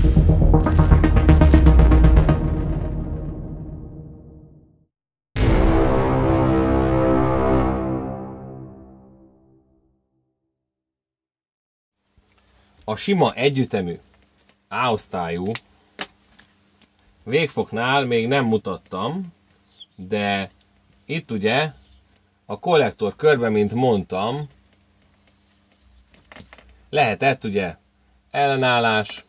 A sima együttemű A-osztályú végfoknál még nem mutattam, de itt ugye a kollektor körben, mint mondtam, lehetett ugye ellenállás,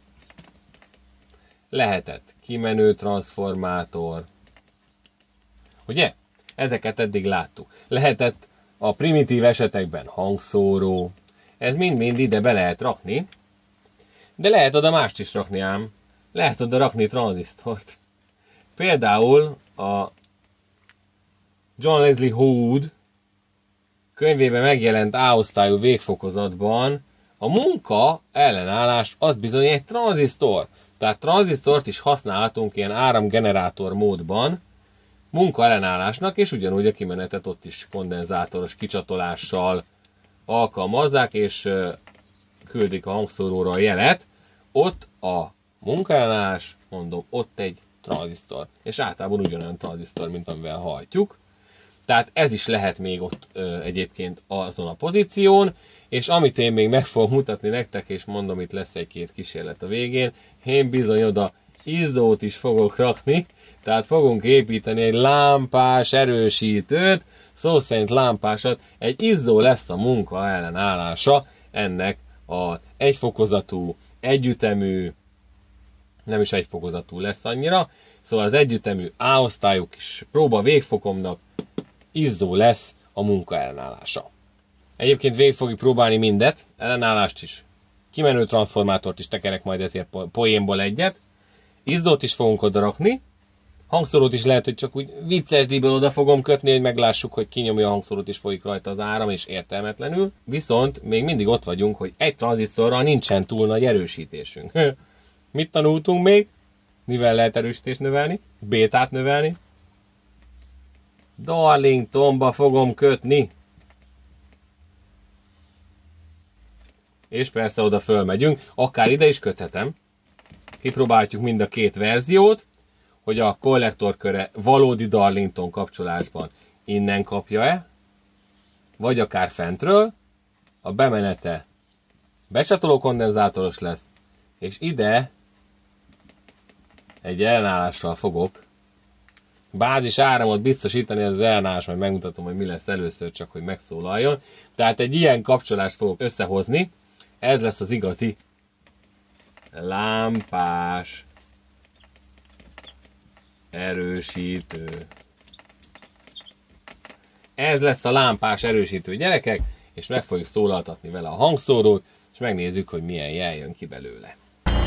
lehetett kimenő transformátor, ugye? Ezeket eddig láttuk. Lehetett a primitív esetekben hangszóró, ez mind-mind ide be lehet rakni, de lehet oda mást is rakni ám. Lehet oda rakni tranzisztort. Például a John Leslie Hood könyvében megjelent A-osztályú végfokozatban a munka ellenállás az bizony egy tranzisztor. Tehát tranzisztort is használhatunk ilyen áramgenerátor módban munka ellenállásnak, és ugyanúgy a kimenetet ott is kondenzátoros kicsatolással alkalmazzák, és küldik a hangszóróra a jelet. Ott a munkaellenállás, mondom, ott egy tranzisztor. És általában ugyanolyan tranzisztor, mint amivel hajtjuk. Tehát ez is lehet még ott egyébként azon a pozíción, és amit én még meg fogok mutatni nektek, és mondom, itt lesz egy-két kísérlet a végén, én bizony oda izzót is fogok rakni, tehát fogunk építeni egy lámpás erősítőt, szó szerint lámpásat, egy izzó lesz a munka ellenállása ennek a egyfokozatú, együttemű, nem is egyfokozatú lesz annyira, szóval az együttemű A-osztályú kis próba végfokomnak izzó lesz a munka ellenállása. Egyébként végig fogjuk próbálni mindet, ellenállást is, kimenő transformátort is tekerek majd ezért poénból egyet, izzót is fogunk oda rakni, hangszórót is lehet, hogy csak úgy vicces díjból oda fogom kötni, hogy meglássuk, hogy kinyomja a hangszórót is folyik rajta az áram, és értelmetlenül. Viszont még mindig ott vagyunk, hogy egy tranzisztorral nincsen túl nagy erősítésünk. Mit tanultunk még? Mivel lehet erősítést növelni? Bétát növelni? Darlingtonba fogom kötni. És persze oda fölmegyünk, akár ide is köthetem. Kipróbáljuk mind a két verziót, hogy a kollektorköre valódi Darlington kapcsolásban innen kapja-e, vagy akár fentről, a bemenete becsatoló kondenzátoros lesz, és ide egy ellenállással fogok bázis áramot biztosítani, ez az ellenállás, majd megmutatom, hogy mi lesz először, csak hogy megszólaljon. Tehát egy ilyen kapcsolást fogok összehozni, ez lesz az igazi lámpás erősítő. Ez lesz a lámpás erősítő, gyerekek, és meg fogjuk szólaltatni vele a hangszórót, és megnézzük, hogy milyen jel jön ki belőle.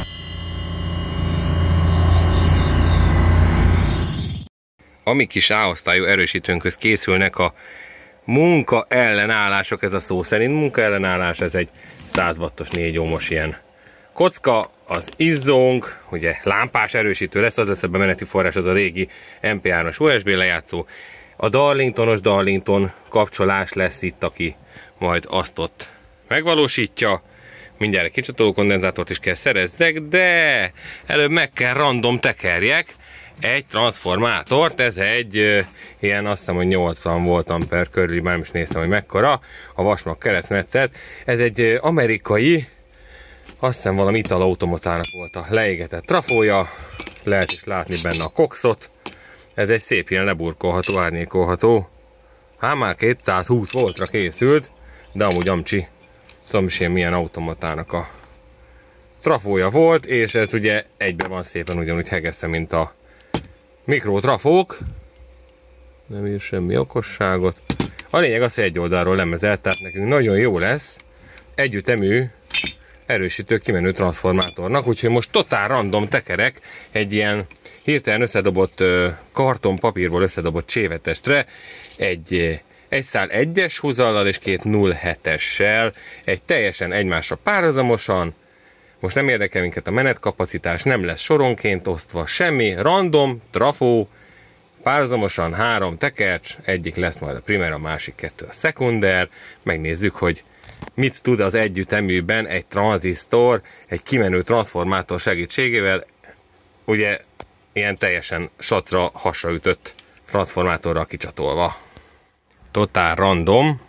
A mi kis A-osztályú erősítőnkhöz készülnek a munka ellenállások, ez a szó szerint munka ellenállás, ez egy 100 wattos 4 ohmos ilyen kocka, az izzónk, ugye lámpás erősítő lesz, az lesz a bemeneti forrás, az a régi MP3-as USB lejátszó. A Darlington kapcsolás lesz itt, aki majd azt ott megvalósítja. Mindjárt egy kicsatoló kondenzátort is kell szerezzek, de előbb meg kell random tekerjek egy transformátort, ez egy ilyen, azt hiszem, hogy 80 volt amper körül, már nem is néztem, hogy mekkora, a vasmag keresztmetszet. Ez egy amerikai, azt hiszem valami italautomatának volt a leégetett trafója, lehet is látni benne a kokszot. Ez egy szép ilyen leburkolható, árnyékolható, hát már 220 voltra készült, de amúgy amcsi, tudom is én milyen automatának a trafója volt, és ez ugye egyben van szépen ugyanúgy hegesztve, mint a mikrotrafók. Nem ír semmi okosságot. A lényeg az, hogy egy oldalról lemezelt, tehát nekünk nagyon jó lesz együttemű erősítő kimenő transformátornak, úgyhogy most totál random tekerek egy ilyen hirtelen összedobott kartonpapírból összedobott csévetestre egy szál 1-es húzallal és 2 0,7-essel, egy teljesen egymásra párhuzamosan. Most nem érdekel minket a menetkapacitás, nem lesz soronként osztva semmi, random, trafó, párhuzamosan 3 tekercs, egyik lesz majd a primer, a másik 2 a szekunder. Megnézzük, hogy mit tud az együtteműben egy tranzisztor, egy kimenő transformátor segítségével, ugye ilyen teljesen sacra hasraütött transformátorral kicsatolva. Totál random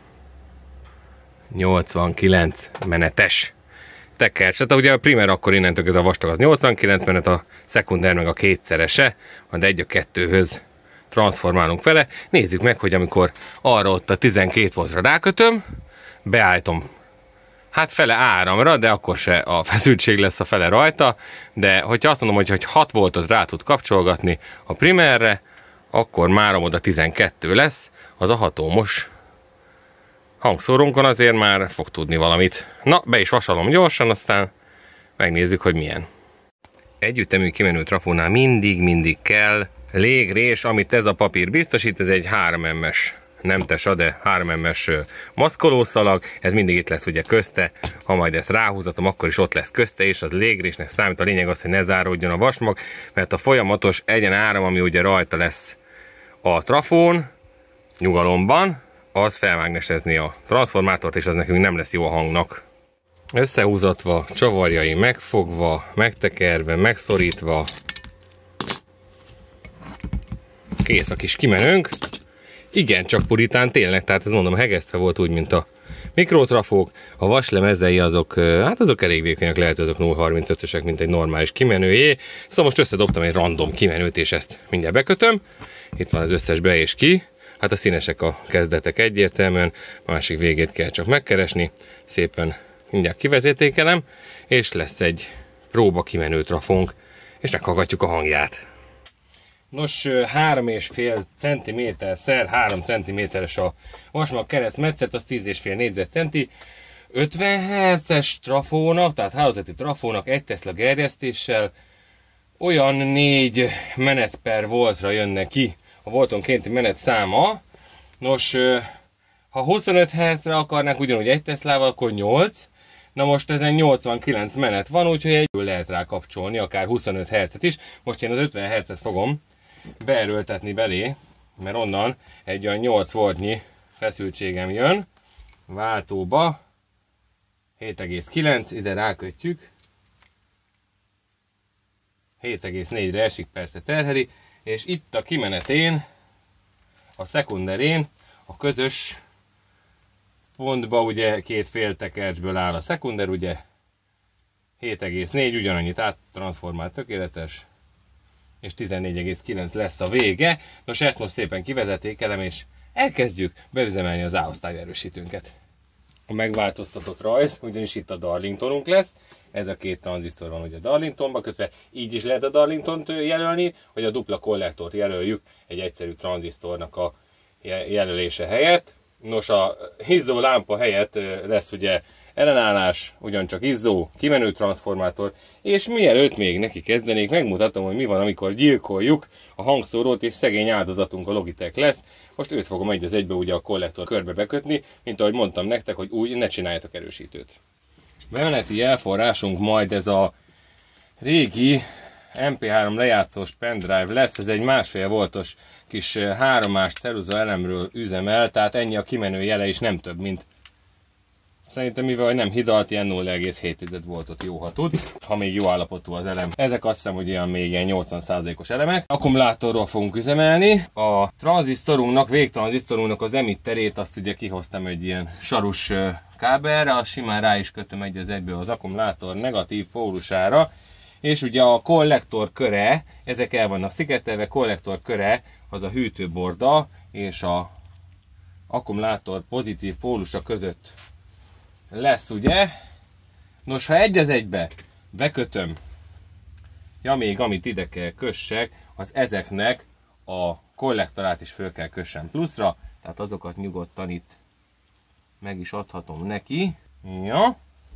89 menetes tekercs. Tehát ugye a primer akkor innentől ez a vastag az 89 menet, a szekunder meg a kétszerese, de 1:2-höz transformálunk vele. Nézzük meg, hogy amikor arra ott a 12 voltra rákötöm, beállítom hát fele áramra, de akkor se a feszültség lesz a fele rajta, de hogyha azt mondom, hogy 6 voltot rá tud kapcsolgatni a primerre, akkor már oda 12 lesz, az a 6 ohmos hangszórónkon azért már fog tudni valamit. Na, be is vasalom gyorsan, aztán megnézzük, hogy milyen. Együttemű kimenő trafónál mindig kell légrés, amit ez a papír biztosít, ez egy 3 mm-es, nem tesa, de 3 mm-es maszkolószalag, ez mindig itt lesz ugye közte, ha majd ezt ráhúzatom, akkor is ott lesz közte, és az légrésnek számít. A lényeg az, hogy ne záródjon a vasmag, mert a folyamatos egyenáram, ami ugye rajta lesz a trafón, nyugalomban, az felmágnesezni a transformátort, és az nekünk nem lesz jó a hangnak. Összehúzatva, csavarjai megfogva, megtekerve, megszorítva. Kész a kis kimenőnk. Igen, csak puritán tényleg, tehát ez mondom, hegesztve volt úgy, mint a mikrotrafók. A vaslemezei azok, hát azok elég vékonyak, lehet azok 0,35-ösek, mint egy normális kimenőjé. Szóval most összedobtam egy random kimenőt, és ezt mindjárt bekötöm. Itt van az összes be és ki. Hát a színesek a kezdetek egyértelműen, a másik végét kell csak megkeresni. Szépen mindjárt kivezetékelem, és lesz egy próba kimenő trafónk, és meghallgatjuk a hangját. Nos, 3,5 cm-szer 3 cm-es a vasmag keresztmetszet, az 10,5 négyzetcenti. 50 Hz-es trafónak, tehát hálózati trafónak 1 Tesla gerjesztéssel olyan 4 menet per voltra jönne ki a voltonkénti menet száma. Nos, ha 25 Hz-re akarnánk ugyanúgy 1 Teslával, akkor 8. Na most ezen 89 menet van, úgyhogy egyből lehet rá kapcsolni, akár 25 Hz-et is. Most én az 50 Hz-et fogom beerőltetni belé, mert onnan egy olyan 8 voltnyi feszültségem jön. Váltóba 7,9, ide rákötjük. 7,4-re esik, persze terheli, és itt a kimenetén, a szekunderén, a közös pontba ugye két féltekercsből áll a szekunder, ugye 7,4, ugyanannyit áttranszformált, tökéletes, és 14,9 lesz a vége. Nos, ezt most szépen kivezetékelem, és elkezdjük beüzemelni az A-osztály erősítőnket. A megváltoztatott rajz, ugyanis itt a Darlingtonunk lesz, ez a két tranzisztor van ugye Darlingtonba kötve, így is lehet a Darlingtont jelölni, hogy a dupla kollektort jelöljük egy egyszerű tranzisztornak a jelölése helyett. Nos, a izzó lámpa helyett lesz ugye ellenállás, ugyancsak izzó, kimenő transformátor, és mielőtt még neki kezdenék, megmutatom, hogy mi van, amikor gyilkoljuk a hangszórót, és szegény áldozatunk a Logitech lesz. Most őt fogom egy az egybe ugye a kollektor körbe bekötni, mint ahogy mondtam nektek, hogy úgy ne csináljátok erősítőt. Bemeneti elforrásunk majd ez a régi MP3 lejátszós pendrive lesz, ez egy 1,5 voltos kis 3-ás ceruza elemről üzemel, tehát ennyi a kimenő jele is, nem több, mint szerintem, mivel nem hidalt, ilyen 0,7 voltot jó, ha tud, ha még jó állapotú az elem. Ezek azt hiszem, hogy ilyen még ilyen 80%-os elemek. Akkumulátorról fogunk üzemelni. A tranzisztorunknak, végtranzisztorunknak az emitterét azt ugye kihoztam egy ilyen sarus kábelre, azt simán rá is kötöm egy az egybe az akkumulátor negatív pólusára. És ugye a kollektor köre, ezek el vannak szigetelve, kollektor köre az a hűtőborda és a akkumulátor pozitív pólusa között lesz, ugye? Nos, ha egy az egybe bekötöm, ja még amit ide kell kössek, az ezeknek a kollektorát is föl kell kössem pluszra, tehát azokat nyugodtan itt meg is adhatom neki. Ja.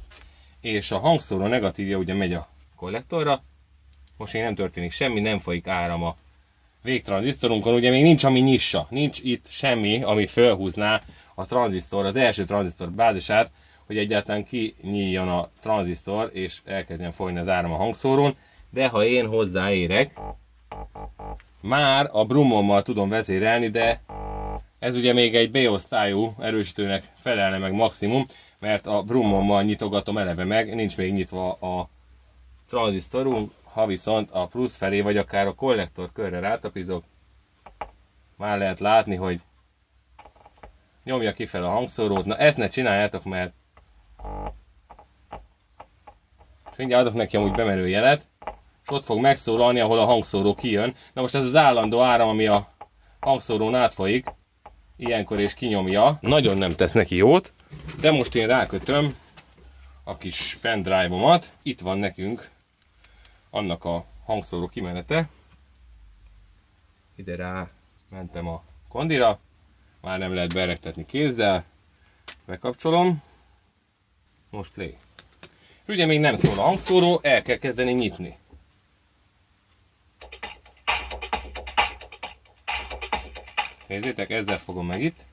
És a hangszóró negatívja ugye megy a kollektorra. Most még nem történik semmi, nem folyik áram a végtranzisztorunkon, ugye még nincs ami nyissa, nincs itt semmi, ami felhúzná a tranzisztor, az első tranzisztor bázisát, hogy egyáltalán kinyíljon a tranzisztor, és elkezdjen folyni az áram a hangszórón, de ha én hozzáérek, már a brummommal tudom vezérelni, de ez ugye még egy B-osztályú erősítőnek felelne meg maximum, mert a brummommal nyitogatom eleve meg, nincs még nyitva a tranzisztorunk. Ha viszont a plusz felé, vagy akár a kollektor körre rátapizok, már lehet látni, hogy nyomja kifele a hangszórót. Na ezt ne csináljátok, mert mindjárt adok neki amúgy bemenő jelet, és ott fog megszólalni, ahol a hangszóró kijön. Na most ez az állandó áram, ami a hangszórón átfolyik, ilyenkor és kinyomja, nagyon nem tesz neki jót, de most én rákötöm a kis pendrive-omat. Itt van nekünk annak a hangszóró kimenete. Ide rá mentem a kondira, már nem lehet berektetni kézzel, bekapcsolom, most play. Ugye még nem szól a hangszóró, el kell kezdeni nyitni. Nézzétek, ezzel fogom meg itt.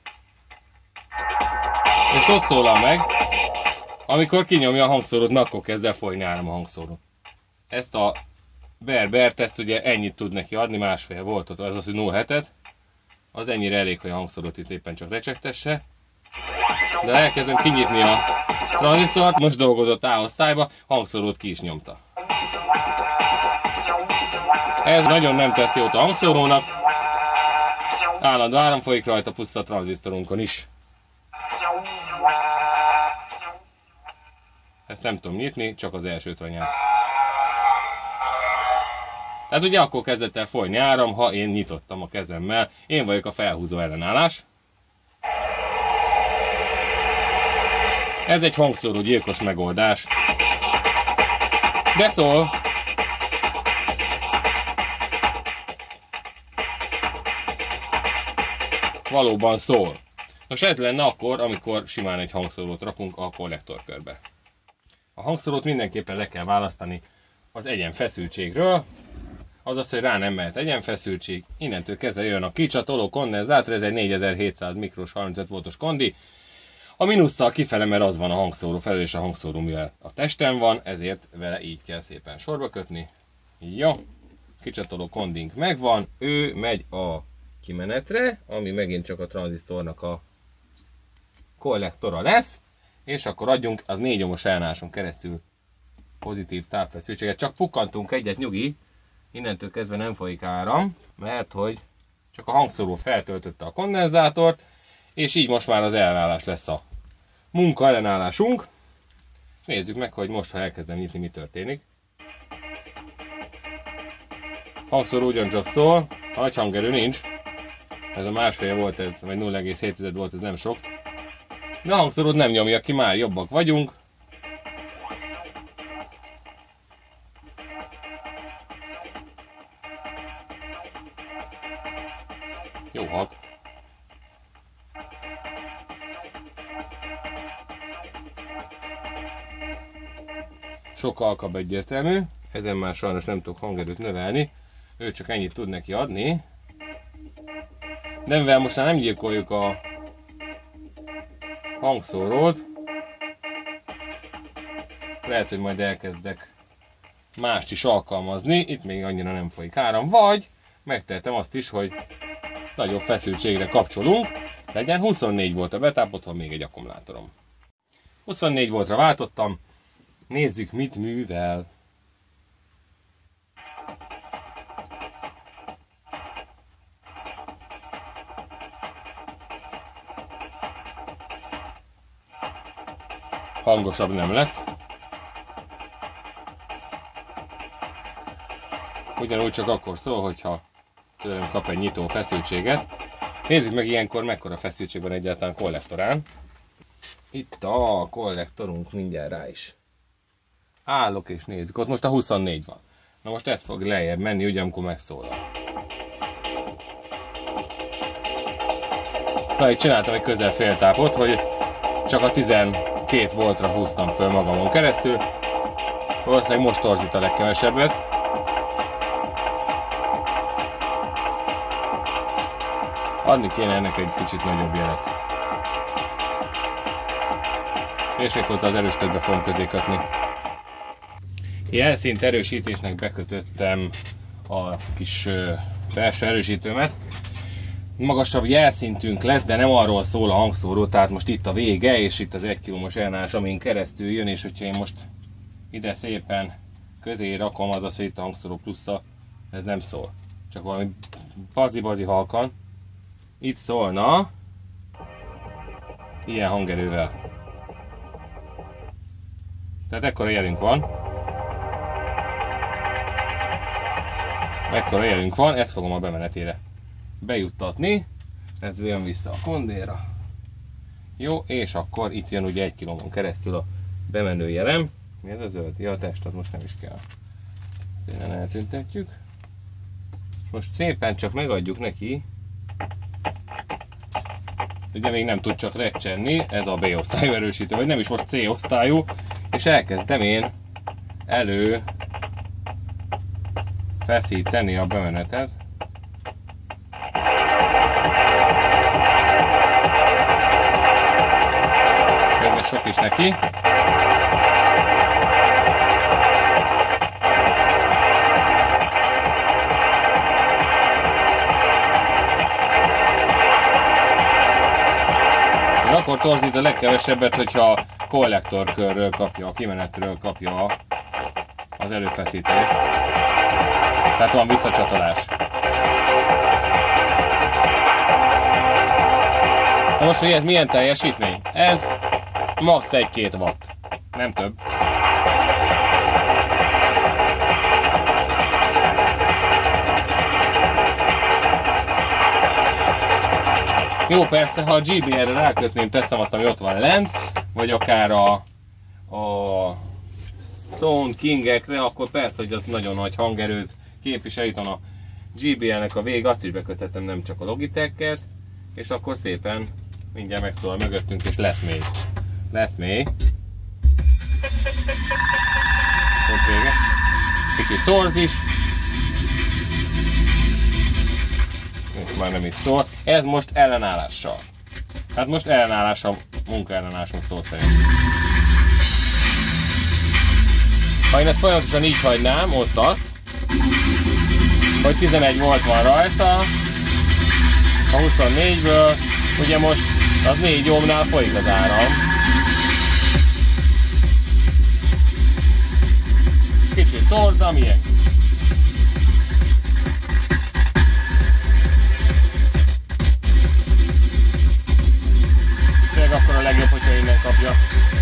És ott szólal meg, amikor kinyomja a hangszórót, akkor kezd el folyni áram a hangszóró. Ezt a Berbert, ezt ugye ennyit tud neki adni, 1,5 voltot, az az, hogy 0,7-et. Az ennyire elég, hogy a hangszórót itt éppen csak recsektesse. De elkezdem kinyitni a tranzisztort, most dolgozott A-osztályba, hangszórót ki is nyomta. Ez nagyon nem tesz jót a hangszórónak. Állandó áram folyik rajta, plusz a tranzisztorunkon is. Ezt nem tudom nyitni, csak az első tanyát. Tehát ugye akkor kezdett el folyni áram, ha én nyitottam a kezemmel. Én vagyok a felhúzó ellenállás. Ez egy hangszóró gyilkos megoldás. De szól. Valóban szól. Nos, ez lenne akkor, amikor simán egy hangszórót rakunk a kollektorkörbe. A hangszórót mindenképpen le kell választani az egyenfeszültségről. Azaz, hogy rá nem mehet egyenfeszültség. Innentől kezdve jön a kicsatoló kondenzátor, ez egy 4700 mikros 35 voltos kondi. A mínusszal kifele, mert az van a hangszóró felől, és a hangszóró mivel a testen van, ezért vele így kell szépen sorba kötni. Jó, kicsatoló kondink megvan, ő megy a kimenetre, ami megint csak a tranzisztornak a kollektora lesz, és akkor adjunk az 4 ohmos ellenálláson keresztül pozitív távfeszültséget. Csak pukkantunk egyet, nyugi, innentől kezdve nem folyik áram, mert hogy csak a hangszóró feltöltötte a kondenzátort, és így most már az ellenállás lesz a munka ellenállásunk. Nézzük meg, hogy most, ha elkezdem nyitni, mi történik. Hangszóró ugyancsak szól, nagy hangerő nincs. Ez a 1,5 volt, ez, vagy 0,7 volt, ez nem sok. De a hangszórót nem nyomja ki, már jobbak vagyunk. Jó hang. Sokkal alkabb, egyértelmű. Ezen már sajnos nem tudok hangerőt növelni. Ő csak ennyit tud neki adni. De mivel most már nem gyilkoljuk a hangszórót, lehet, hogy majd elkezdek mást is alkalmazni. Itt még annyira nem folyik áram. Vagy megtehetem azt is, hogy nagyobb feszültségre kapcsolunk. Legyen 24 volt a betáp, ott van még egy akkumulátorom. 24 voltra váltottam. Nézzük, mit művel. Hangosabb nem lett. Ugyanúgy csak akkor szól, hogyha tőlem kap egy nyitó feszültséget. Nézzük meg ilyenkor mekkora feszültség van egyáltalán kollektorán. Itt a kollektorunk, mindjárt rá is állok és nézzük. Ott most a 24 van. Na most ez fog lejjebb menni, ugye amikor megszólal. Na, itt csináltam egy közel féltápot, hogy csak a 12 voltra húztam föl magamon keresztül. Valószínűleg most torzít a legkevesebbet. Adni kéne ennek egy kicsit nagyobb jelet. És még hozzá az erőstökbe fogom közé kötni. Jelszint erősítésnek bekötöttem a kis belső erősítőmet. magasabb jelszintünk lesz, de nem arról szól a hangszóró, tehát most itt a vége, és itt az 1 km-os ellenállás, amin keresztül jön, és hogyha én most ide szépen közé rakom, azaz, hogy itt a hangszóró plusza, ez nem szól. Csak valami bazi halkan. Itt szólna ilyen hangerővel. Tehát ekkora jelünk van. Ekkora jelünk van, ezt fogom a bemenetére bejuttatni. Ez jön vissza a kondéra. Jó, és akkor itt jön ugye 1 km-on keresztül a bemenő jelem. Mi ez a zöld? Ja, a testet most nem is kell. Innen eltüntetjük. Most szépen csak megadjuk neki. Ugye még nem tud csak recsenni, ez a B-osztályú erősítő, vagy nem is most C-osztályú. És elkezdem én feszíteni a bemenetet. Még sok is neki. Akkor torzít a legkevesebbet, hogyha a kollektorkörről kapja, a kimenetről kapja az előfeszítést. Tehát van visszacsatolás. Na most, hogy ez milyen teljesítmény? Ez max. 1-2 watt. Nem több. Jó, persze, ha a GBL-re rákötném, teszem azt, ami ott van lent, vagy akár a Sound King-ekre, akkor persze, hogy az nagyon nagy hangerőt képvisel. Itt van a GBL-nek a vég, azt is beköthetem, nem csak a Logitech-et, és akkor szépen mindjárt megszólal mögöttünk, és lesz mély. Lesz mély. Ott vége. Kicsit torz is. És már nem is szól. Ez most ellenállással. Hát most ellenállás a munkaellenállásunk szó szerint. Ha én ezt folyamatosan így hagynám, ott az, hogy 11 volt van rajta, a 24-ből, ugye most az 4 ohmnál folyik az áram. Kicsit torz, de milyen. Tényleg akkor a legjobb, hogyha innen kapja.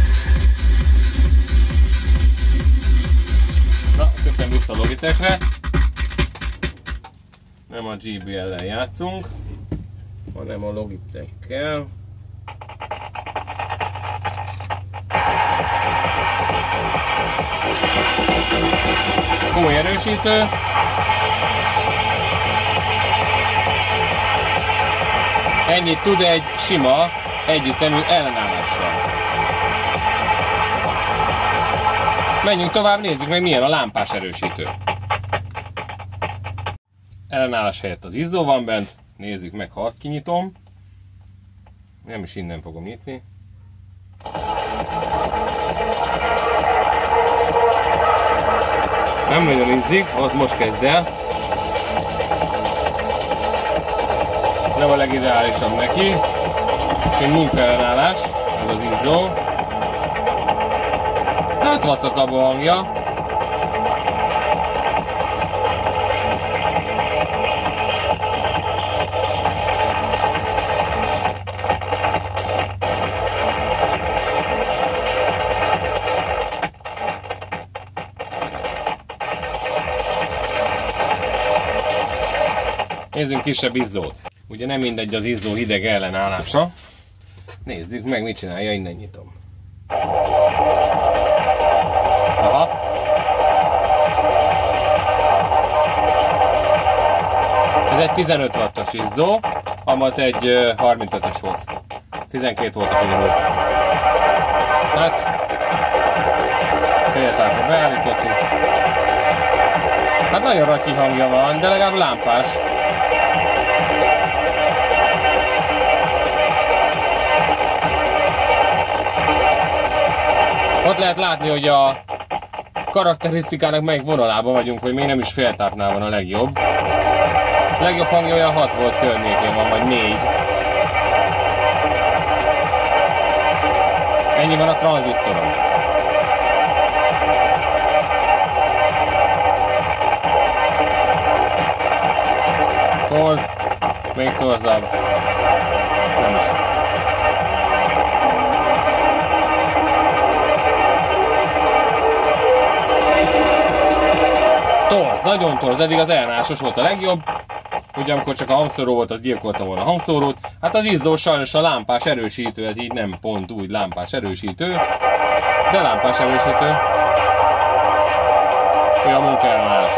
Na, köpjem vissza a Logitechre. Nem a GBL-lel játszunk, hanem a Logitech-kel. Komoly erősítő. Ennyit tud egy sima, együttemű ellenállással. Menjünk tovább, nézzük meg milyen a lámpás erősítő. Ellenállás helyett az izzó van bent. Nézzük meg, ha azt kinyitom. Nem is innen fogom nyitni. Nem nagyon izzik, ott most kezd el. Nem a legideálisabb neki. Egy munkaellenállás, ez az izzó. Hát vacakabb a hangja. Nézzünk kisebb izzót. Ugye nem mindegy az izzó hideg ellenállása. Nézzük meg, mit csinálja, innen nyitom. Aha. Ez egy 15 wattos izzó, amaz egy 35-ös volt. 12 voltos ugyanúgy. Hát, féltávra beállítottuk. Hát nagyon ratyi hangja van, de legalább lámpás. Ott lehet látni, hogy a karakterisztikának melyik vonalában vagyunk, hogy még nem is féltápnál van a legjobb. Legjobb hangja olyan 6 volt környékén van, vagy 4. Ennyi van a tranzisztoron. Torz, még torzabb. Nem is. Torz, nagyon torz, eddig az elnásos volt a legjobb. Ugye amikor csak a hangszóró volt, az gyilkolta volna a hangszórót. Hát az izzós sajnos a lámpás erősítő, ez így nem pont úgy lámpás erősítő, de lámpás erősítő. Ő a munkaellenállás.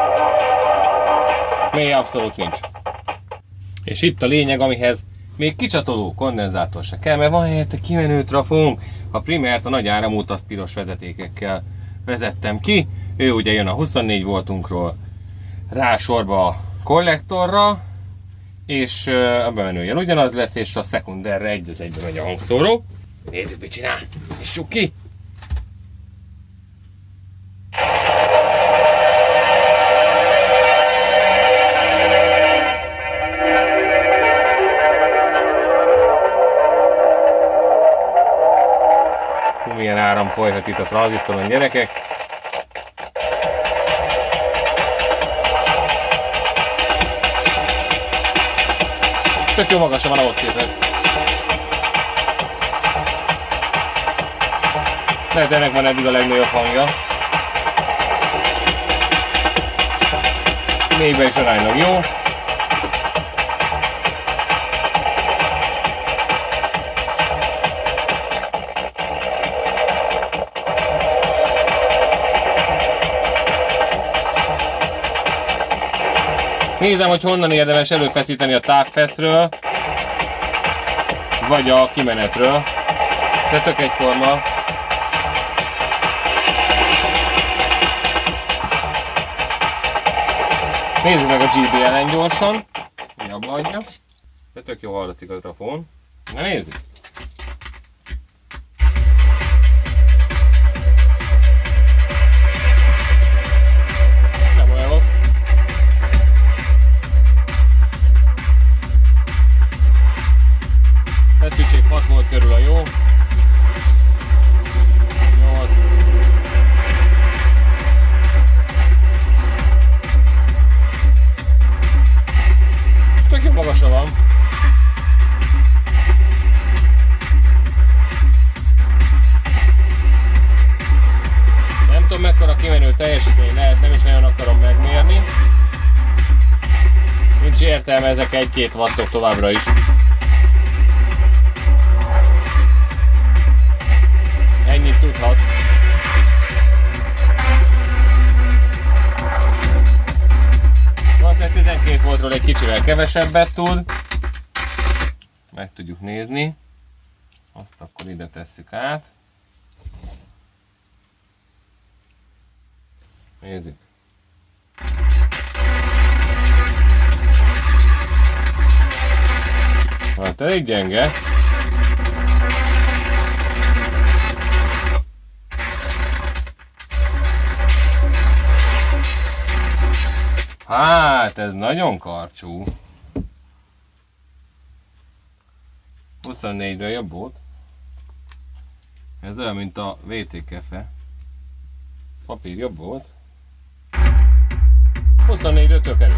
Mély abszolút nincs. És itt a lényeg, amihez még kicsatoló kondenzátor se kell, mert van helyette kimenő trafónk. A primert a nagy áramút azt piros vezetékekkel vezettem ki. Ő ugye jön a 24 voltunkról rá sorba a kollektorra, és a bemenőjel ugyanaz lesz, és a szekunderre egy az egyben megy a hangszóró. Nézzük, mit csinál! Nyissuk ki! Milyen áram folyhat itt a tranzisztoron, gyerekek! Tök jó magasan van ahhoz képest. Lehet ennek van eddig a legnagyobb hangja. Mélyben is aránylag jó. Nézem, hogy honnan érdemes előfeszíteni a távfeszről, vagy a kimenetről, de tök egyforma. Nézzük meg a GBL-en gyorsan, mi abba adja, de tök jó hallatszik a trafón. Na nézzük! Feszültség 6 volt körül a jó. 8. Tök jó magasra van. Nem tudom mekkora kimenő teljesítmény lehet, nem is nagyon akarom megmérni. Nincs értelme, ezek 1-2 wattok továbbra is. Ennyit tudhat. Valószínűleg 12 voltról egy kicsivel kevesebbet tud. Meg tudjuk nézni. Azt akkor ide tesszük át. Nézzük. Hát elég gyenge. Hát, ez nagyon karcsú. 24-ről jobb volt. Ez olyan, mint a WC kefe. Papír jobb volt. 24-ről tök erős.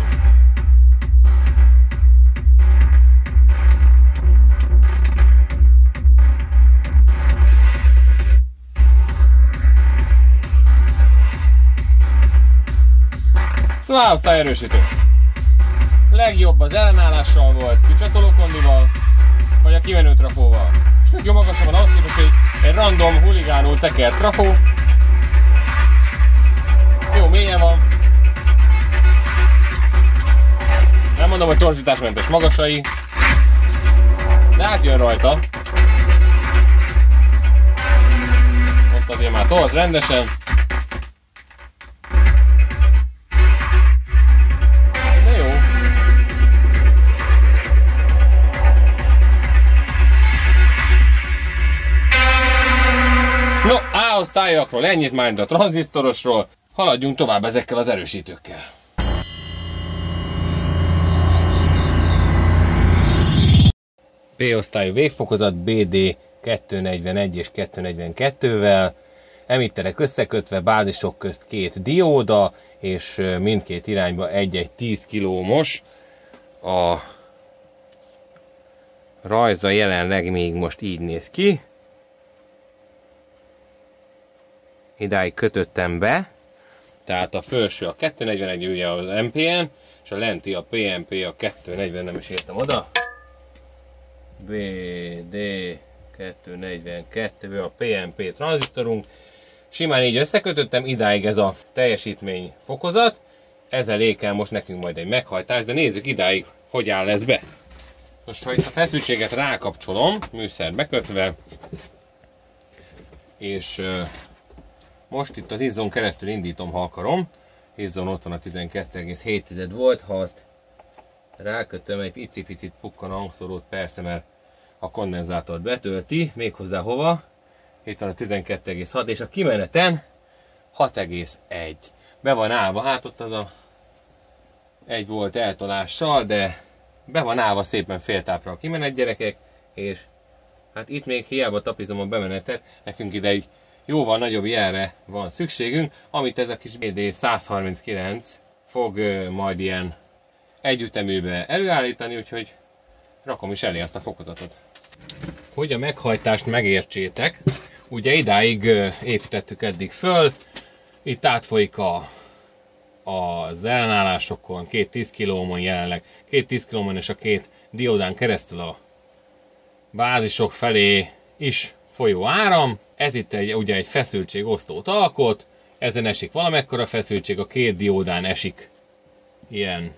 Szóval osztályerősítő. Legjobb az ellenállással volt, kicsatoló kondival, vagy a kimenő trafóval. És tök jó magasan van ahhoz képest, hogy egy random huligánul tekert trafó. Jó mélyen van. Nem mondom, hogy torzításmentes magasai, de átjön rajta. Ott azért már torz rendesen. No, A-osztályakról ennyit már a tranzisztorosról, haladjunk tovább ezekkel az erősítőkkel. B-osztályú végfokozat BD 241 és 242-vel, emitterek összekötve, bázisok közt 2 dióda, és mindkét irányba egy-egy 10 kΩ-os. A rajza jelenleg még most így néz ki. Idáig kötöttem be, tehát a felső a 241 ugye az MPN, és a lenti a PNP, a 240, nem is értem oda. BD 242 a PNP tranzisztorunk. Simán így összekötöttem, idáig ez a teljesítmény fokozat. Ezzel ékel most nekünk majd egy meghajtás, de nézzük idáig, hogy áll ez be. Most, ha itt a feszültséget rákapcsolom, műszer bekötve, és most itt az izzon keresztül indítom, ha akarom. Izzon ott van a 12,7 volt, ha azt rákötöm, egy icipicit pukkan a hangszorót, persze, mert a kondenzátort betölti, méghozzá hova? Itt van a 12,6 és a kimeneten 6,1. Be van állva, hát ott az a 1 volt eltolással, de be van állva szépen féltápra a kimenet, gyerekek, és hát itt még hiába tapizom a bemenetet, nekünk ide egy jóval nagyobb jelre van szükségünk, amit ez a kis BD 139 fog majd ilyen együtteműbe előállítani, úgyhogy rakom is elé azt a fokozatot. Hogy a meghajtást megértsétek, ugye idáig építettük eddig föl, itt átfolyik az ellenállásokon, 2 10 kΩ-on jelenleg, 2 10 kΩ-on és a 2 diódán keresztül a bázisok felé is folyó áram. Ez itt ugye egy feszültségosztót alkot, ezen esik valamekkora feszültség, a 2 diódán esik ilyen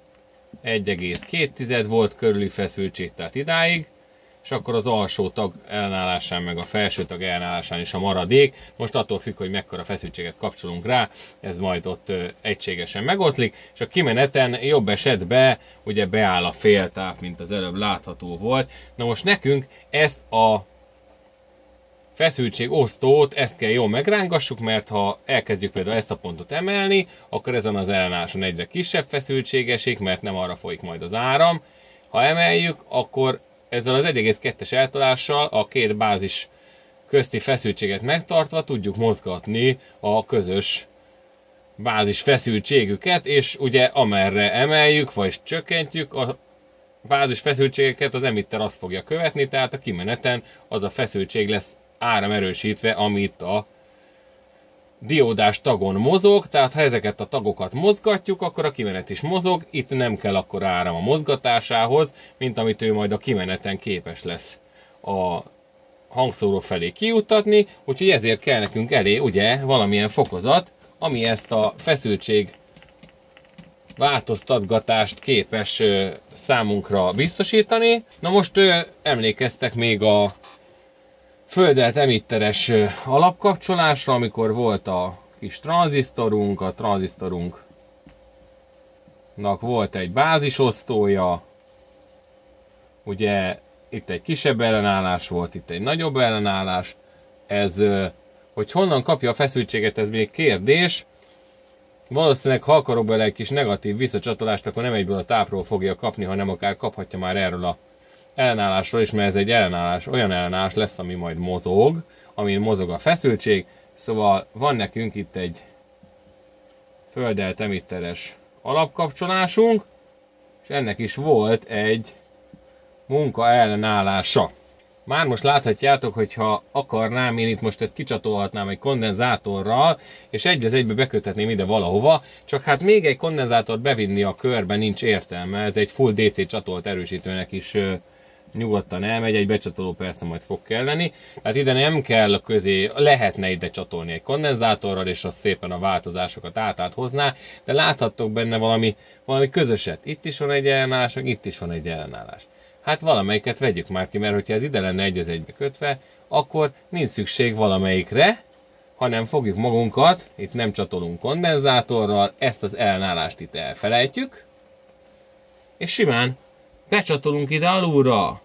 1,2 volt körüli feszültség, tehát idáig, és akkor az alsó tag ellenállásán meg a felső tag ellenállásán is a maradék. Most attól függ, hogy mekkora feszültséget kapcsolunk rá, ez majd ott egységesen megoszlik, és a kimeneten jobb esetben ugye beáll a féltáp, mint az előbb látható volt. Na most nekünk ezt a feszültségosztót, ezt kell jól megrángassuk, mert ha elkezdjük például ezt a pontot emelni, akkor ezen az ellenálláson egyre kisebb feszültség esik, mert nem arra folyik majd az áram. Ha emeljük, akkor ezzel az 1,2-es eltolással a 2 bázis közti feszültséget megtartva tudjuk mozgatni a közös bázis feszültségüket, és ugye amerre emeljük, vagy csökkentjük a bázis feszültségeket, az emitter azt fogja követni, tehát a kimeneten az a feszültség lesz áramerősítve, amit a diódás tagon mozog, tehát ha ezeket a tagokat mozgatjuk, akkor a kimenet is mozog, itt nem kell akkor áram a mozgatásához, mint amit ő majd a kimeneten képes lesz a hangszóró felé kijuttatni, úgyhogy ezért kell nekünk elé ugye valamilyen fokozat, ami ezt a feszültség változtatgatást képes számunkra biztosítani. Na most emlékeztek még a földelt emitteres alapkapcsolásra, amikor volt a kis tranzisztorunk, a tranzisztorunknak volt egy bázisosztója, ugye itt egy kisebb ellenállás volt, itt egy nagyobb ellenállás, ez, hogy honnan kapja a feszültséget, ez még kérdés. Valószínűleg, ha akarok bele egy kis negatív visszacsatolást, akkor nem egyből a tápról fogja kapni, hanem akár kaphatja már erről a ellenállásról is, mert ez egy ellenállás, olyan ellenállás lesz, ami majd mozog, amin mozog a feszültség. Szóval van nekünk itt egy földelt emitteres alapkapcsolásunk, és ennek is volt egy munka ellenállása. Már most láthatjátok, hogy ha akarnám, én itt most ezt kicsatolhatnám egy kondenzátorral, és egy az egybe beköthetném ide valahova, csak hát még egy kondenzátort bevinni a körbe nincs értelme, ez egy full DC csatolt erősítőnek is nyugodtan elmegy, egy becsatoló persze majd fog kelleni. Hát ide nem kell közé, lehetne ide csatolni egy kondenzátorral, és az szépen a változásokat áthozná, de láthattok benne valami közöset. Itt is van egy ellenállás, meg itt is van egy ellenállás. Hát valamelyiket vegyük már ki, mert hogyha ez ide lenne egy az egybe kötve, akkor nincs szükség valamelyikre, hanem fogjuk magunkat, itt nem csatolunk kondenzátorral, ezt az ellenállást itt elfelejtjük, és simán becsatolunk ide alulra.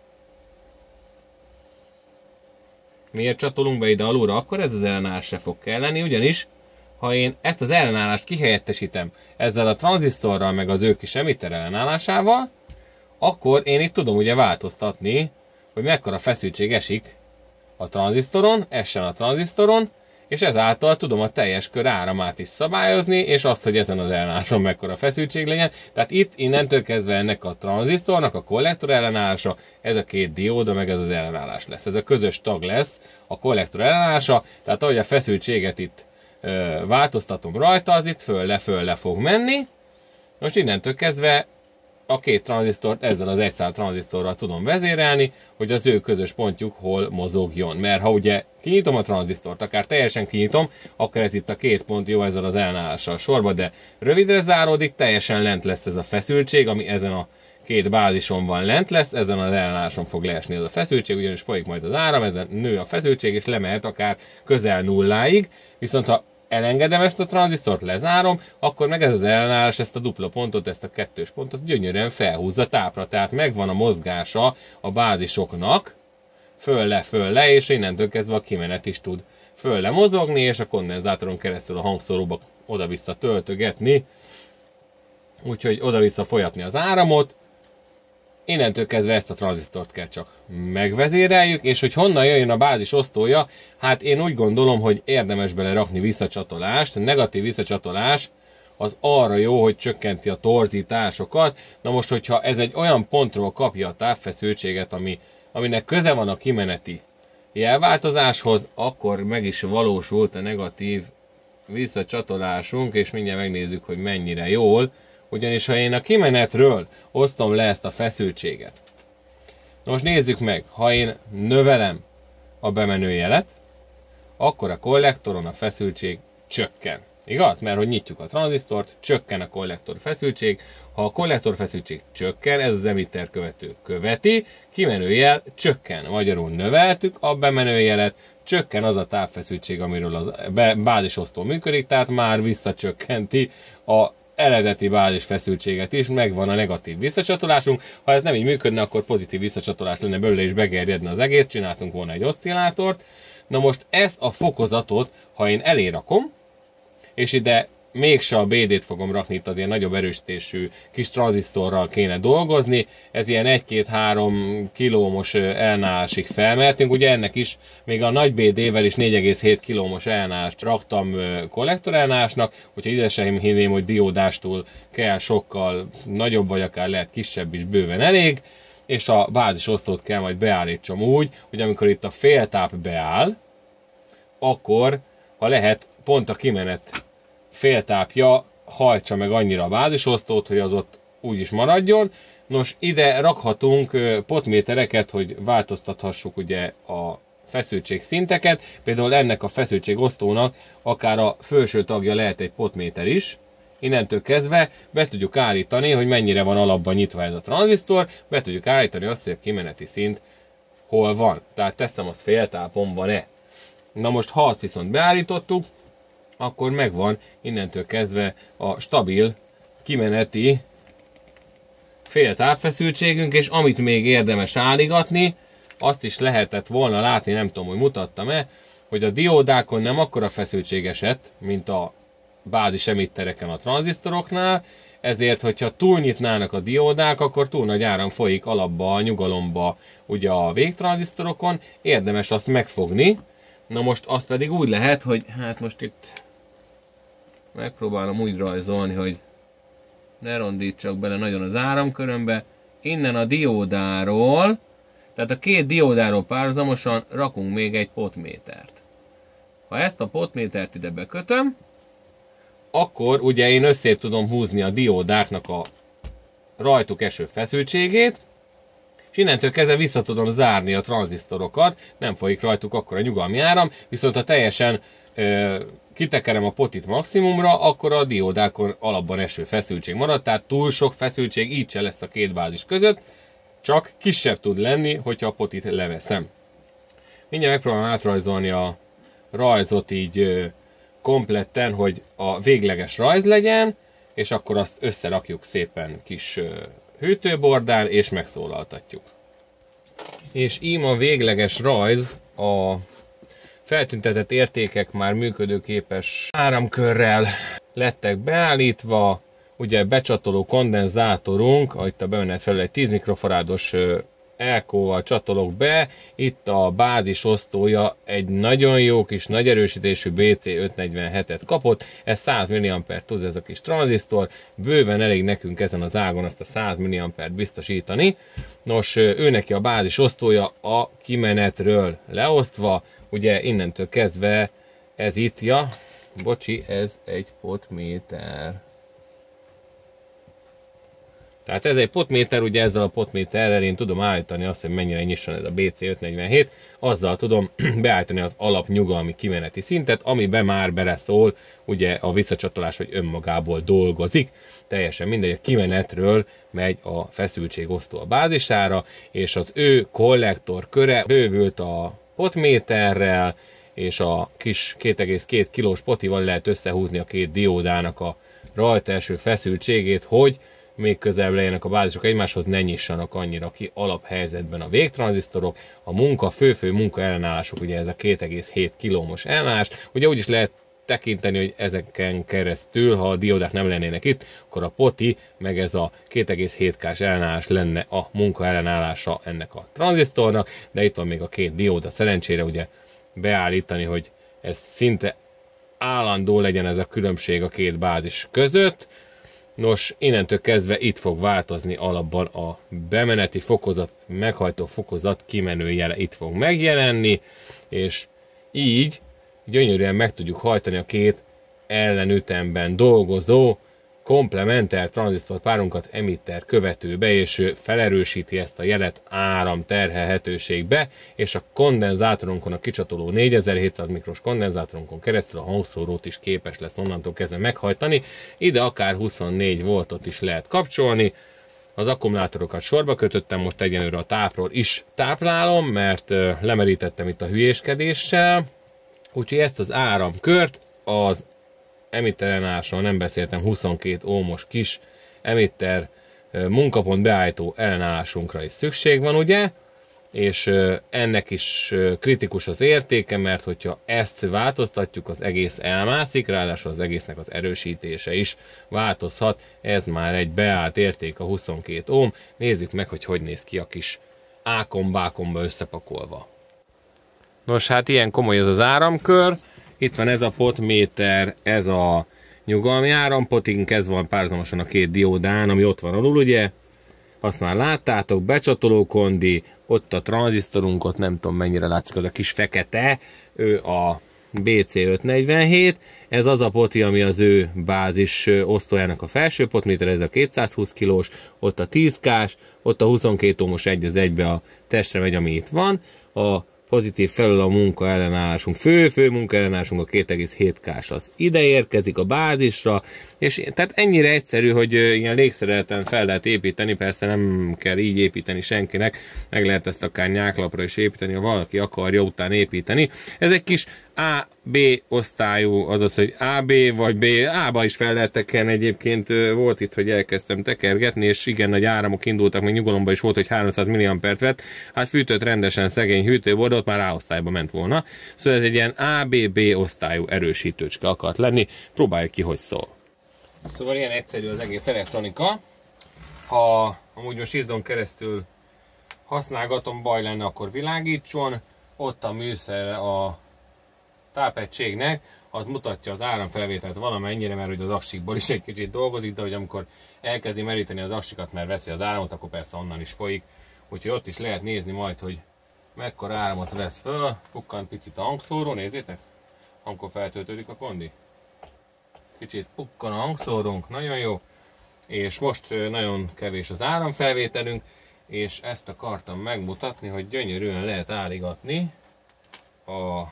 Miért csatolunk be ide alulra? Akkor ez az ellenállás se fog kelleni, ugyanis ha én ezt az ellenállást kihelyettesítem ezzel a tranzisztorral, meg az ő kis emitter ellenállásával, akkor én itt tudom ugye változtatni, hogy mekkora feszültség esik a tranzisztoron, essen a tranzisztoron, és ezáltal tudom a teljes kör áramát is szabályozni, és azt, hogy ezen az ellenálláson mekkora feszültség legyen. Tehát itt innentől kezdve ennek a tranzisztornak a kollektor ellenállása, ez a két dióda, meg ez az ellenállás lesz. Ez a közös tag lesz a kollektor ellenállása, tehát ahogy a feszültséget itt változtatom rajta, az itt fölle fog menni. Most innentől kezdve a két tranzisztort ezzel az egy szál tranzisztorral tudom vezérelni, hogy az ő közös pontjuk hol mozogjon. Mert ha ugye kinyitom a tranzisztort, akár teljesen kinyitom, akkor ez itt a két pont jó ezzel az ellenállással sorba, de rövidre záródik, teljesen lent lesz ez a feszültség, ami ezen a két bázison van lent lesz, ezen az ellenálláson fog leesni ez a feszültség, ugyanis folyik majd az áram, ezen nő a feszültség, és lemehet akár közel nulláig, viszont ha elengedem ezt a tranzisztort, lezárom, akkor meg ez az ellenállás ezt a dupla pontot, ezt a kettős pontot gyönyörűen felhúzza tápra. Tehát megvan a mozgása a bázisoknak, fölle, és innentől kezdve a kimenet is tud fölle mozogni, és a kondenzátoron keresztül a hangszóróba oda-vissza töltögetni, úgyhogy oda-vissza folyatni az áramot. Innentől kezdve ezt a tranzisztort kell csak megvezéreljük, és hogy honnan jöjjön a bázis osztója, hát én úgy gondolom, hogy érdemes bele rakni visszacsatolást. A negatív visszacsatolás az arra jó, hogy csökkenti a torzításokat. Na most, hogyha ez egy olyan pontról kapja a távfeszültséget, aminek köze van a kimeneti jelváltozáshoz, akkor meg is valósult a negatív visszacsatolásunk, és mindjárt megnézzük, hogy mennyire jól. Ugyanis ha én a kimenetről osztom le ezt a feszültséget. Most nézzük meg, ha én növelem a bemenő jelet, akkor a kollektoron a feszültség csökken. Igaz? Mert hogy nyitjuk a tranzisztort, csökken a kollektor feszültség. Ha a kollektor feszültség csökken, ez az emitter követő követi, kimenőjel csökken. Magyarul növeltük a bemenőjelet, csökken az a távfeszültség, amiről a bázisosztó működik, tehát már visszacsökkenti a eredeti bázis feszültséget is, megvan a negatív visszacsatolásunk. Ha ez nem így működne, akkor pozitív visszacsatolás lenne belőle, és begerjedne az egész, csináltunk volna egy oszcillátort. Na most ezt a fokozatot, ha én elé rakom, és ide mégse a BD-t fogom rakni, itt az ilyen nagyobb erősítésű kis tranzisztorral kéne dolgozni, ez ilyen 1-2-3 kilómos ellenállásig felmehetünk, ugye ennek is még a nagy BD-vel is 4,7 kilómos ellenállást raktam kollektor ellenállásnak, hogyha ide sem hinném, hogy diódástól kell sokkal nagyobb, vagy akár lehet kisebb is bőven elég, és a bázisosztót kell majd beállítsam úgy, hogy amikor itt a féltáp beáll, akkor ha lehet pont a kimenet féltápja hajtsa meg annyira a bázisosztót, hogy az ott úgy is maradjon. Nos, ide rakhatunk potmétereket, hogy változtathassuk ugye a feszültség szinteket. Például ennek a feszültségosztónak akár a felső tagja lehet egy potméter is. Innentől kezdve be tudjuk állítani, hogy mennyire van alapban nyitva ez a tranzisztor, be tudjuk állítani azt, hogy a kimeneti szint hol van. Tehát teszem, azt féltápon van-e. Na most, ha azt viszont beállítottuk, akkor megvan innentől kezdve a stabil kimeneti féltávfeszültségünk, és amit még érdemes álligatni, azt is lehetett volna látni, nem tudom, hogy mutattam-e, hogy a diódákon nem akkora feszültség esett, mint a bázis emittereken a tranzisztoroknál, ezért, hogyha túlnyitnának a diódák, akkor túl nagy áram folyik alapba, nyugalomba ugye a végtranzisztorokon, érdemes azt megfogni. Na most azt pedig úgy lehet, hogy hát most itt megpróbálom úgy rajzolni, hogy ne rondítsak bele nagyon az áramkörömbe. Innen a diódáról, tehát a két diódáról párhuzamosan rakunk még egy potmétert. Ha ezt a potmétert ide bekötöm, akkor ugye én össze tudom húzni a diódáknak a rajtuk eső feszültségét, és innentől kezdve vissza tudom zárni a tranzisztorokat, nem folyik rajtuk akkor a nyugalmi áram, viszont ha teljesen kitekerem a potit maximumra, akkor a diódákon alapban eső feszültség marad, tehát túl sok feszültség így se lesz a két bázis között, csak kisebb tud lenni, hogyha a potit leveszem. Mindjárt megpróbálom átrajzolni a rajzot így kompletten, hogy a végleges rajz legyen, és akkor azt összerakjuk szépen kis hűtőbordán, és megszólaltatjuk. És ím a végleges rajz, a feltüntetett értékek már működőképes áramkörrel lettek beállítva, ugye becsatoló kondenzátorunk, itt a bemenet felül egy 10 mikrofarados elkóval csatolok be, itt a bázis osztója egy nagyon jó kis nagy erősítésű BC547-et kapott, ez 100 mA tud ez a kis tranzisztor, bőven elég nekünk ezen az ágon azt a 100 mA biztosítani. Nos, ő neki a bázis osztója a kimenetről leosztva, ugye innentől kezdve ez itt, bocsi, ez egy potméter. Tehát ez egy potméter, ugye ezzel a potméterrel én tudom állítani azt, hogy mennyire nyisson ez a BC547, azzal tudom beállítani az alapnyugalmi kimeneti szintet, amiben már beleszól ugye a visszacsatolás, hogy önmagából dolgozik. Teljesen mindegy, a kimenetről megy a feszültségosztó a bázisára, és az ő kollektor köre bővült a potméterrel, és a kis 2,2 kilós potival lehet összehúzni a két diódának a rajtaeső feszültségét, hogy még közelebb legyenek a bázisok egymáshoz, ne nyissanak annyira ki alaphelyzetben a végtranzisztorok. A fő munka ellenállások, ugye ez a 2,7 kilómos ellenállás, ugye úgy is lehet tekinteni, hogy ezeken keresztül, ha a diódák nem lennének itt, akkor a poti, meg ez a 2,7K-s ellenállás lenne a munka ellenállása ennek a tranzisztornak, de itt van még a két dióda, szerencsére ugye beállítani, hogy ez szinte állandó legyen ez a különbség a két bázis között. Nos, innentől kezdve itt fog változni alapban a bemeneti fokozat, meghajtó fokozat kimenőjele itt fog megjelenni, és így gyönyörűen meg tudjuk hajtani a két ellenütemben dolgozó komplementer tranzisztorpárunkat emitter követőbe, és ő felerősíti ezt a jelet áram terhelhetőségbe, és a kondenzátorunkon, a kicsatoló 4700 mikros kondenzátorunkon keresztül a hangszórót is képes lesz onnantól kezdve meghajtani. Ide akár 24 voltot is lehet kapcsolni. Az akkumulátorokat sorba kötöttem, most egyenlőre a tápról is táplálom, mert lemerítettem itt a hülyéskedéssel. Úgyhogy ezt az áramkört az emitter ellenállásról nem beszéltem, 22 ohmos kis emitter munkapont beállító ellenállásunkra is szükség van, ugye? És ennek is kritikus az értéke, mert hogyha ezt változtatjuk, az egész elmászik, ráadásul az egésznek az erősítése is változhat. Ez már egy beállt érték, a 22 ohm. Nézzük meg, hogy néz ki a kis ákombákomba összepakolva. Nos, hát ilyen komoly ez az áramkör. Itt van ez a potméter, ez a nyugalmi árampotink, ez van párhuzamosan a két diódán, ami ott van alul, ugye? Azt már láttátok, becsatoló kondi, ott a tranzisztorunk, ott nem tudom mennyire látszik, az a kis fekete, ő a BC547, ez az a poti, ami az ő bázis osztójának a felső potméter, ez a 220 kilós, ott a 10K-s, ott a 22 ohmos egy az egybe a testre megy, ami itt van, a pozitív felül a munka ellenállásunk, fő munka ellenállásunk a 2,7K-s az ide érkezik a bázisra, és tehát ennyire egyszerű, hogy ilyen légszereleten fel lehet építeni, persze nem kell így építeni senkinek, meg lehet ezt akár nyáklapra is építeni, ha valaki akarja után építeni. Ez egy kis A-B osztályú, azaz, hogy AB vagy B, A-ba is fel lehet tekerni, egyébként volt itt, hogy elkezdtem tekergetni, és igen nagy áramok indultak, még nyugalomban is volt, hogy 300 mA vett, hát fűtött rendesen szegény hűtő volt, ott már A osztályba ment volna. Szóval ez egy ilyen AB-B osztályú erősítőcske akart lenni, próbáljuk ki, hogy szól. Szóval ilyen egyszerű az egész elektronika. Ha amúgy most izzon keresztül használgatom, baj lenne, akkor világítson. Ott a műszer a tápegységnek, az mutatja az áramfelvételt valamennyire, mert hogy az aksikból is egy kicsit dolgozik, de hogy amikor elkezdi meríteni az aksikat, mert veszi az áramot, akkor persze onnan is folyik. Úgyhogy ott is lehet nézni majd, hogy mekkora áramot vesz föl. Pukkant picit a hangszóró, nézzétek, amikor feltöltődik a kondi. Kicsit pukkan a hangszórónk, nagyon jó. És most nagyon kevés az áramfelvételünk, és ezt akartam megmutatni, hogy gyönyörűen lehet álligatni a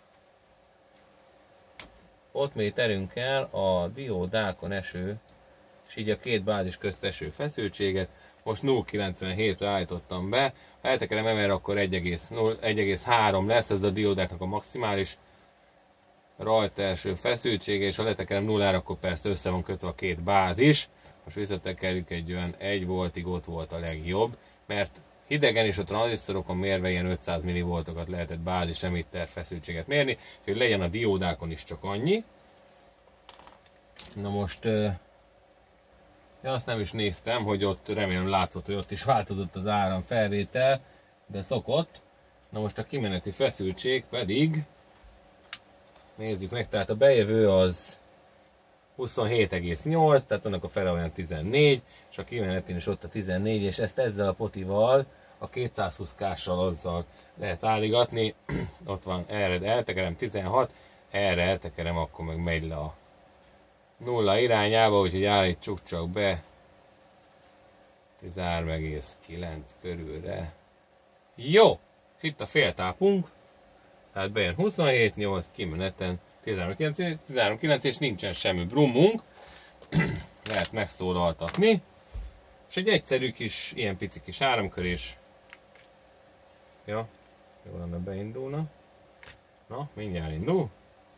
potméterünkkel a diódákon eső, és így a két bázis közt eső feszültséget. Most 0,97-re állítottam be, ha eltekerem erre, akkor 1,3 lesz, ez a diódáknak a maximális rajta első feszültsége, és ha letekerem 0-ra, akkor persze össze van kötve a két bázis. Most visszatekerjük egy olyan 1 voltig, ott volt a legjobb, mert hidegen és a tranzisztorokon mérve ilyen 500 mV-okat lehetett bázis emitter feszültséget mérni, hogy legyen a diódákon is csak annyi. Na most Ja, azt nem is néztem, hogy ott, remélem látszott, hogy ott is változott az áramfelvétel, de szokott. Na most a kimeneti feszültség pedig, nézzük meg, tehát a bejövő az 27,8, tehát annak a fele olyan 14, és a kimenetén is ott a 14, és ezt ezzel a potival, a 220K-ssal azzal lehet állígatni. Ott van, erre eltekerem 16, erre eltekerem, akkor meg megy le a nulla irányába, úgyhogy állítsuk csak be 13,9 körülre. Jó! És itt a féltápunk, tehát bejön 27,8, kimeneten 13,9 és nincsen semmi brummunk. Lehet megszólaltatni. És egy egyszerű kis, ilyen pici kis áramkörés. Ja, jó lenne beindulna. Na, mindjárt indul.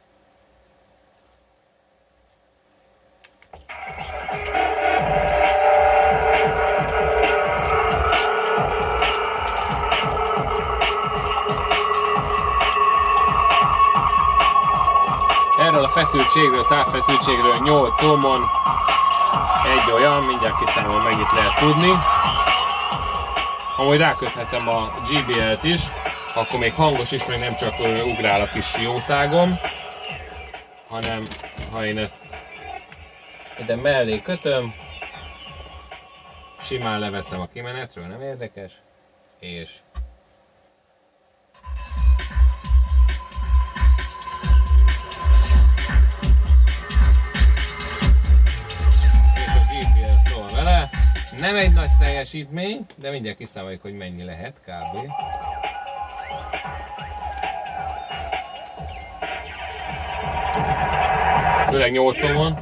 Erről a feszültségről, távfeszültségről 8 ohmon egy olyan, mindjárt kiszámolom, mennyit lehet tudni. Amúgy ráköthetem a GBL-t is, akkor még hangos is, meg nem csak ugrál a kis jószágom, hanem ha én ezt ide mellé kötöm, simán leveszem a kimenetről, nem érdekes, és nem egy nagy teljesítmény, de mindjárt kiszámoljuk, hogy mennyi lehet kb. Főleg 8 ohmon.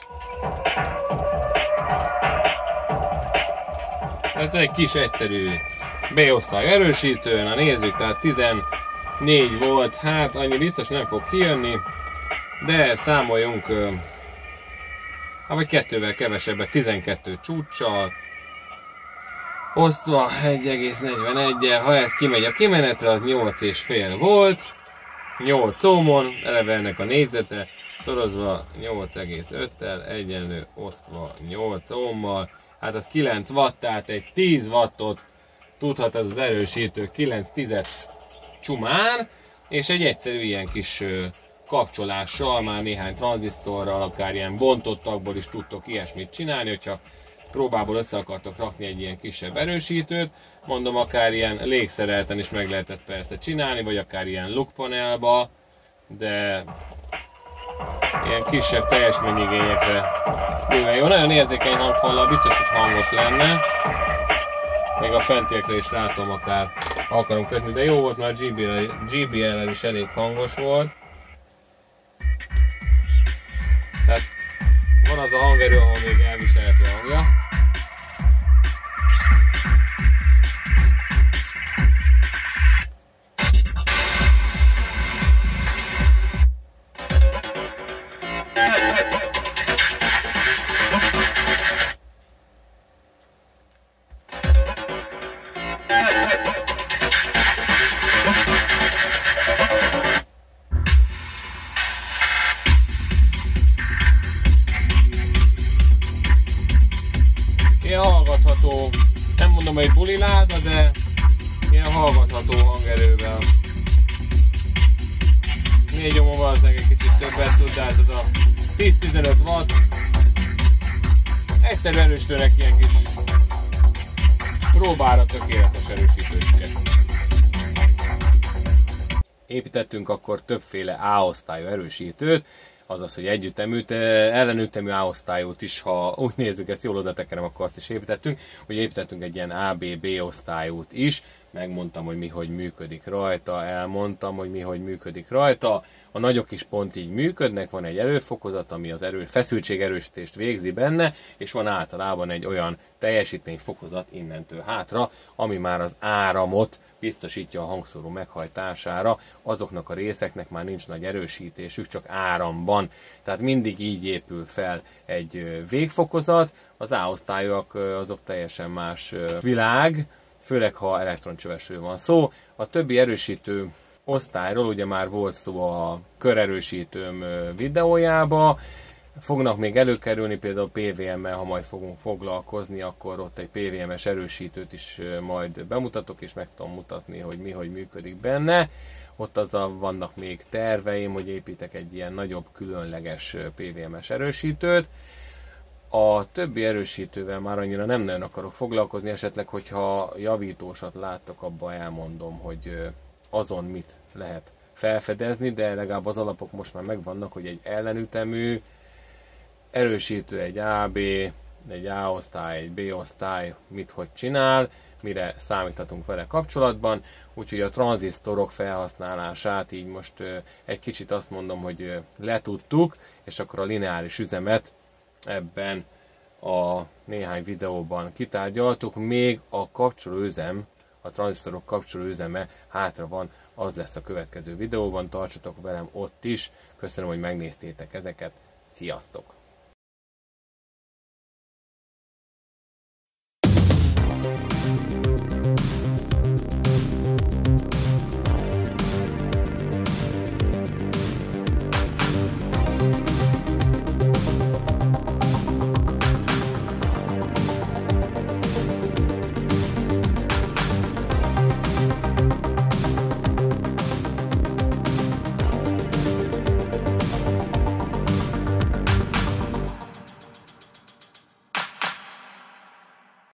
Ez egy kis egyszerű B-osztály erősítő, na nézzük, tehát 14 volt, hát annyi biztos nem fog kijönni, de számoljunk, vagy kettővel kevesebbet, 12 csúccsal, osztva 1,41-el, ha ez kimegy a kimenetre, az 8,5 volt, 8 ohmon, eleve ennek a négyzete, szorozva 8,5-tel, egyenlő osztva 8 ohmmal, hát az 9 watt, tehát egy 10 wattot tudhat ez az erősítő, 9-10-et csumán, és egy egyszerű ilyen kis kapcsolással, már néhány tranzisztorral, akár ilyen bontottakból is tudtok ilyesmit csinálni, hogyha próbából össze akartok rakni egy ilyen kisebb erősítőt, mondom, akár ilyen légszerelten is meg lehet ezt persze csinálni, vagy akár ilyen lukpanelba, de ilyen kisebb teljesményigényekre bőven jó. Nagyon érzékeny hangfallal, biztos, hogy hangos lenne. Még a fentiekre is látom, akár akarom kötni, de jó volt, mert GBL-el is elég hangos volt. Tehát van az a hangerő, ahol még elviselhető hangja. Hallgatható, nem mondom, hogy buliláda, de ilyen hallgatható hangerővel. 4 ohmon valószínűleg egy kicsit többet tud, de hát ez a 10-15 watt. Egyszerű erősítőnek ilyen kis próbára tökéletes erősítőcske. Építettünk akkor többféle A-osztályú erősítőt, azaz, hogy együtteműt, ellenütemű A-osztályút is, ha úgy nézzük, ezt jól oda tekerem, akkor azt is építettünk, hogy építettünk egy ilyen AB-B osztályút is, megmondtam, hogy mi hogy működik rajta, elmondtam, hogy mi hogy működik rajta, a nagyok is pont így működnek, van egy erőfokozat, ami az feszültségerősítést végzi benne, és van általában egy olyan teljesítményfokozat innentől hátra, ami már az áramot biztosítja a hangszóró meghajtására, azoknak a részeknek már nincs nagy erősítésük, csak áramban. Tehát mindig így épül fel egy végfokozat, az A-osztályúak azok teljesen más világ, főleg ha elektroncsövesről van szó. A többi erősítő osztályról ugye már volt szó a körerősítőm videójába, Fognak még előkerülni, például PWM-mel, ha majd fogunk foglalkozni, akkor ott egy PWM-es erősítőt is majd bemutatok, és meg tudom mutatni, hogy mi, hogy működik benne. Ott azzal vannak még terveim, hogy építek egy ilyen nagyobb, különleges PWM-es erősítőt. A többi erősítővel már annyira nem nagyon akarok foglalkozni, esetleg, hogyha javítósat láttok, abban elmondom, hogy azon mit lehet felfedezni, de legalább az alapok most már megvannak, hogy egy ellenütemű erősítő, egy AB, egy A osztály, egy B osztály mit hogy csinál, mire számíthatunk vele kapcsolatban, úgyhogy a tranzisztorok felhasználását így most egy kicsit azt mondom, hogy letudtuk, és akkor a lineáris üzemet ebben a néhány videóban kitárgyaltuk, még a kapcsolóüzem, a tranzisztorok kapcsolóüzeme hátra van, az lesz a következő videóban, tartsatok velem ott is, köszönöm, hogy megnéztétek ezeket, sziasztok!